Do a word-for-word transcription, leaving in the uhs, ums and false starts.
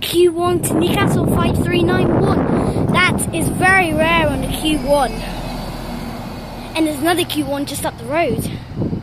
Q one to Newcastle five three nine one. That is very rare on the Q one. And there's another Q one just up the road.